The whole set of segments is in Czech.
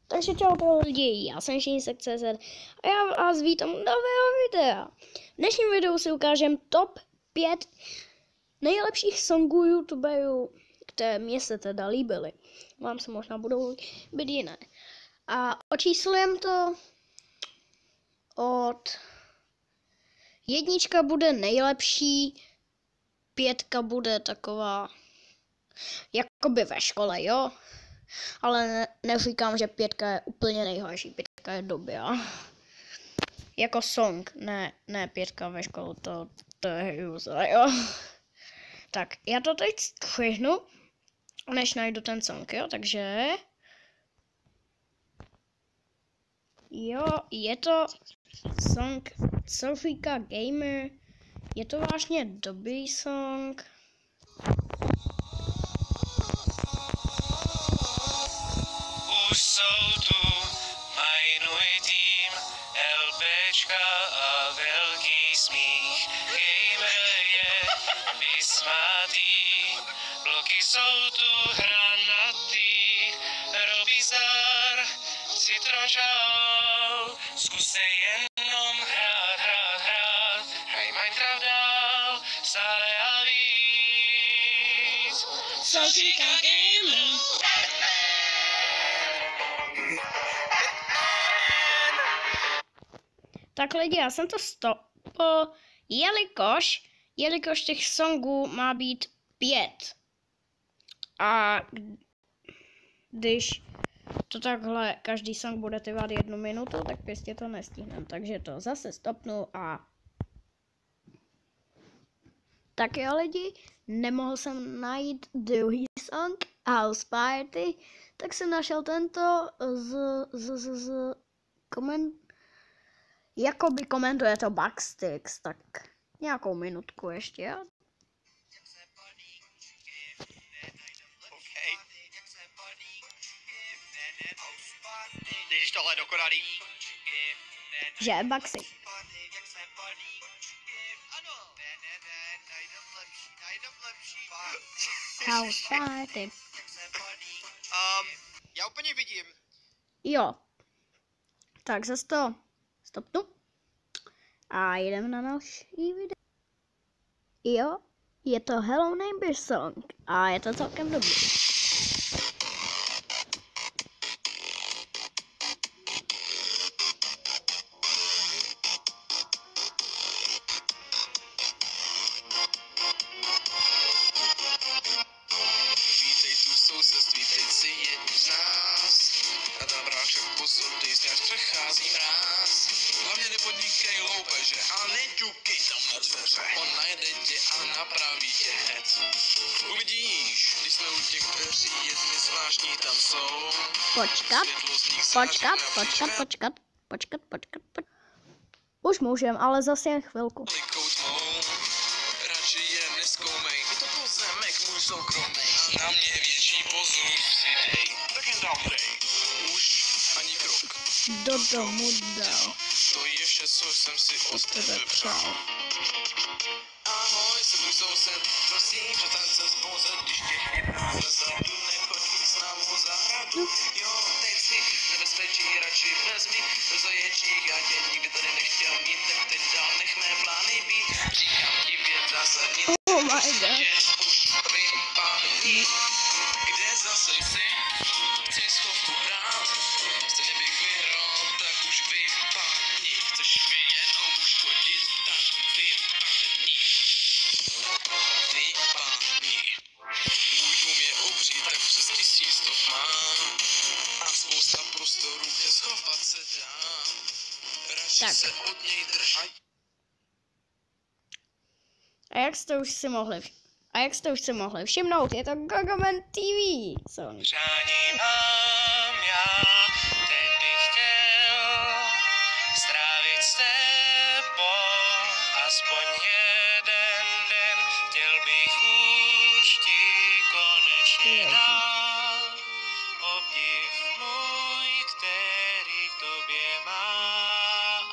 Takže čau lidi, já jsem Šinsek.cz a já vás vítám u nového videa. V dnešním videu si ukážem top 5 nejlepších songů youtuberů, které mě se teda líbily. Vám se možná budou být jiné. A očíslujem to od jednička bude nejlepší, 5 bude taková jakoby ve škole, jo? Ale neříkám, že 5 je úplně nejhorší, 5 je dobrá. Jako song, ne 5 ve škole, to je hrůza, jo. Tak, já to teď střihnu, než najdu ten song, jo, takže... Jo, je to song Sofika Gamer, je to vážně dobrý song. Už jsou tu, mají nový tým, LPčka a velký smích. Gamer je vysmátý, bloky jsou tu hranatý. Robizar, Citron čau, zkuste jenom hrát. Hraj Minecraft dál, stále a víc. Sofika Gamer. Tak lidi, já jsem to stopl, jelikož těch songů má být 5. A když to takhle každý song bude trvat 1 minutu, tak prostě to nestihneme. Takže to zase stopnu a... Tak jo lidi, nemohl jsem najít druhý song, House Party, tak jsem našel tento z jakoby komentuje to Backstix, tak nějakou minutku ještě, jo? Když tohle dokonalý. Že Baxi. House Party. Já úplně vidím. Jo. Tak zase to stopnu. A jdeme na další video. Jo, je to Hello Neighbor song. A je to celkem dobrý. Vítej tu v sousedství, teď si jednu z nás. A tam však pozor, ty sněž přechází mráz. Hlavně nepodnikej loupeže a neťukej tam na dveře. On najde tě a napraví tě hned. Uvidíš, když jsme u těch dveří, jedny zvláštní tam jsou. Počkat. Už můžem, ale zase jen chvilku. Radši je nezkoumej, je to pozemek můj soukromej. A na mě větší pozor si dej, tak jen tam dej. Už ani krok. Do domu dal. To je vše, co jsem si od tebe přál. Ahoj, jsem můj soused, prosím, že tance spouzet, když tě chytná zezadu, nechoď mít s námu zahradu. Jo, teď si nebezpečí, radši vezmi do zaječík, já tě nikdy tady nechtěl mít, tak teď dál nech mé plány být. Říkám ti věc zásadní, Oh my god. už vypadni, kde zase jsi, chceš schovku hrát, stejně bych vyhrál, tak už vypadni, chceš mi jenom uškodit, tak vypadni. Můj dům je obří, tak přes 1000 stop mám a spousta prostoru, kde schovat se dá. Radši Tak. se od něj drž. A jak jste už si mohli všimnout, je to Gogoman TV song. Přání mám já, teď bych chtěl strávit s tebou aspoň jeden den. Chtěl bych už ti konečně dát obdiv můj, který k tobě mám.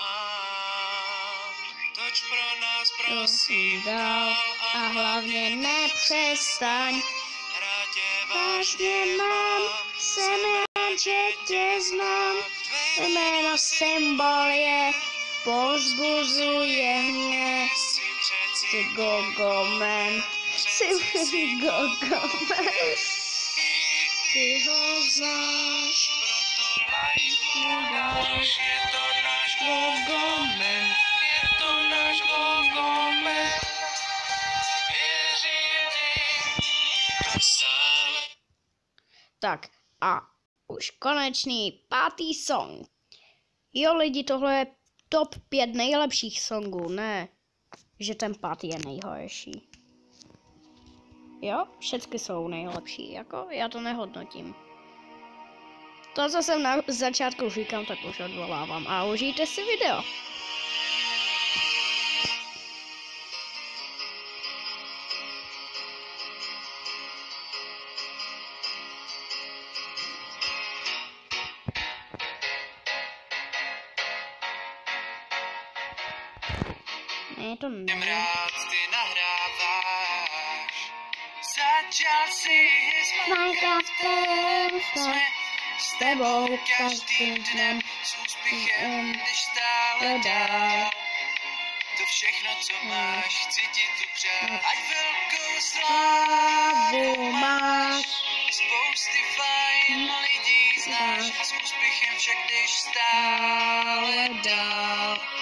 Toč pro nás prosím dál A hlavně nepřestaň, hrát tě vážně mám, jsem rád, že tě znám, jméno symbol je, povzbuzuje mě. Jsi Gogomen, jsi Gogomen. Ty ho znáš, Proto like mu dáš, je to náš Gogomen. Je to náš Gogomen. Věřím ti, to stále. Tak a už konečný 5. song. Jo lidi, tohle je top 5 nejlepších songů, ne, že ten 5. je nejhorší. Jo, všechny jsou nejlepší, jako já to nehodnotím. To, co jsem na začátku říkal, tak už odvolávám a užijte si video. Ne, to Jsem ne. rád, ty nahráváš. Začal si s Minecraftem. Jsme s tebou každým dnem, s úspěchem jdeš stále dál. To všechno, co máš, chci ti tu přát. Ať velkou slávu máš, spousty fajn lidí znáš, s úspěchem však jdeš stále dál.